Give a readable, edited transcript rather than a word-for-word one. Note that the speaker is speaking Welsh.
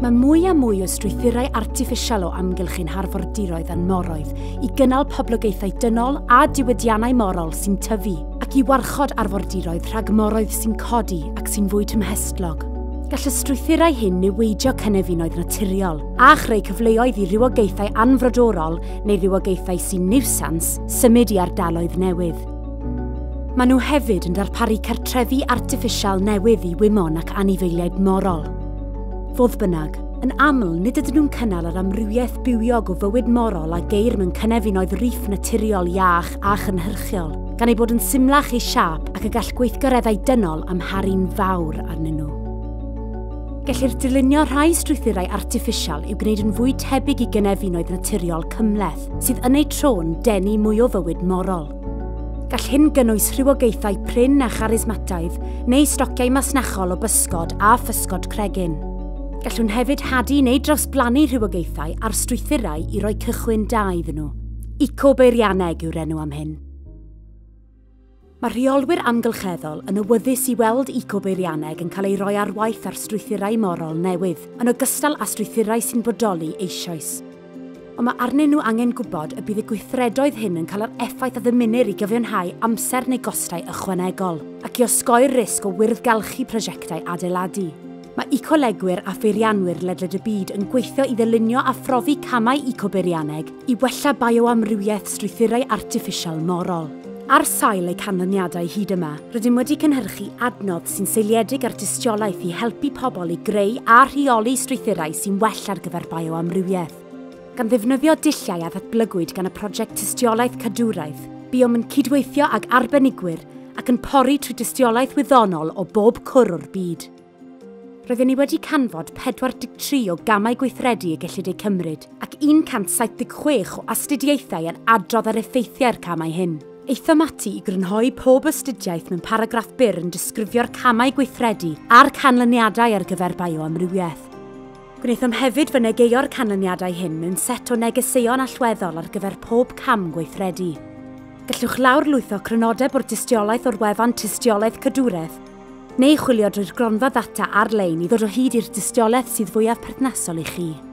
Mae mwy a mwy o strwythurau artiffisial o amgylchu'n harfordiroedd a'n moroedd i gynnal poblogaethau dynol a diwydiannau morol sy'n tyfu ac i warchod arfordiroedd rhag moroedd sy'n codi ac sy'n fwy tymhestlog. Gall y strwythurau hyn niweidio cynefinoedd naturiol a chreu cyfleoedd i rywogaethau anfrodorol neu rywogaethau sy'n niwsans symud i ardaloedd newydd. Maen nhw hefyd yn darparu cartrefi artiffisial newydd i wymon ac anifeiliaid morol. Fodd bynnag, yn aml nid ydyn nhw'n cynnal yr amrywiaeth bywiog o fywyd morol a geir mewn cynefinoedd rîff naturiol iach a chynhyrchiol, gan ei bod yn symlach eu siap ac y gall gweithgareddau dynol amharu'n fawr arnyn nhw. Gellir dilynio rhai strwythurau artiffisial i'w gwneud yn fwy tebyg i gynefinoedd naturiol cymleth, sydd yn ei tro'n denu mwy o fywyd morol. Gall hyn gynnwys rhywogaethau prin a charismataidd neu stociau masnachol o bysgod a physgod cregyn. Gallwn hefyd hadu neu drawsblannu rhywogaethau ar strwythurau i roi cychwyn da iddyn nhw. Eco-beirianneg yw'r enw am hyn. Mae rheolwyr amgylcheddol yn awyddus i weld eco-beirianneg yn cael ei roi ar waith ar strwythurau morol newydd, yn ogystal â strwythurau sy'n bodoli eisoes. Ond mae arnyn nhw angen gwybod y bydd y gweithredoedd hyn yn cael yr effaith a ddymunir i gyfiawnhau amser neu gostau ychwanegol, ac i osgoi'r risg o wyrddgalchu prosiectau adeiladu. Mae ecolegwyr a pheirianwyr ledled y byd yn gweithio i ddilynio a phrofi camau eco-beirianneg i wella bioamrywiaeth strwythurau artiffisial morol. Ar sail eu canlyniadau hyd yma, rydym wedi cynhyrchu adnodd sy'n seiliedig ar dystiolaeth i helpu pobl i greu a rheoli strwythurau sy'n well ar gyfer bioamrywiaeth. Gan ddefnyddio dulliau a ddatblygwyd gan y prosiect tystiolaeth cadwraeth, biom yn cydweithio ag arbenigwyr ac yn pori trwy dystiolaeth wyddonol o bob cwr o'r byd. Roedden ni wedi canfod 43 o gamau gweithredu y gellid eu cymryd, ac 176 o astudiaethau yn adrodd ar effeithiau'r camau hyn. Aethom ati i grynhoi pob astudiaeth mewn paragraff byr yn disgrifio'r camau gweithredu a'r canlyniadau ar gyfer bioamrywiaeth. Gwnaethom hefyd fynegeio'r canlyniadau hyn mewn set o negeseuon allweddol ar gyfer pob cam gweithredu. Gallwch lawrlwytho crynodeb o'r dystiolaeth o'r wefan tystiolaeth cadwraeth, neu chwilio drwy'r gronfa ddata ar-lein i ddod o hyd i'r dystiolaeth sydd fwyaf perthnasol i chi.